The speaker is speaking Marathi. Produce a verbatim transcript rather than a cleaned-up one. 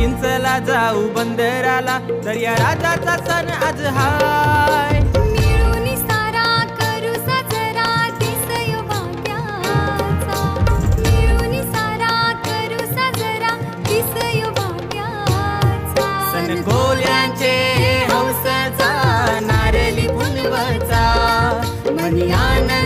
चिंचला जाऊ बंदराला, दर्या राजाचा सण आज हाय. मिळून सारा करू साजरा दिसयो भाग्याचा, मिळून सारा करू साजरा दिसयो भाग्याचा. सण कोल्यांचे हौसचा नारली पुनवचा, मनी आनंद